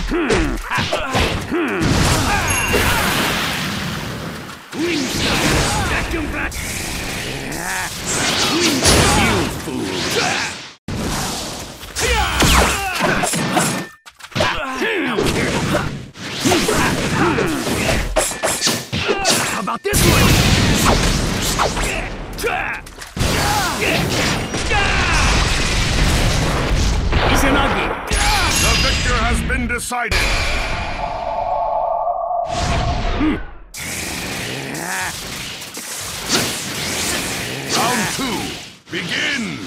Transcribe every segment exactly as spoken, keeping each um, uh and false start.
You fool! How about this one? Izanagi! The victor has been decided. Hmm. Round two, begin!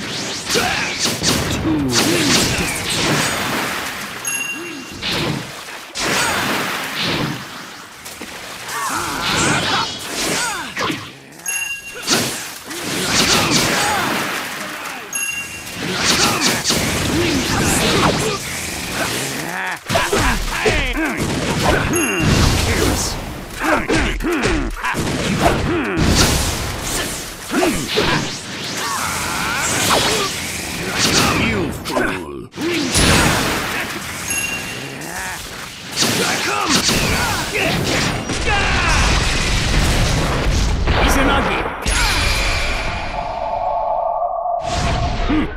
You fool! Come! Izanagi!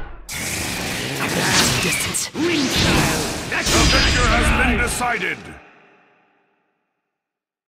Distance. The victor has been decided.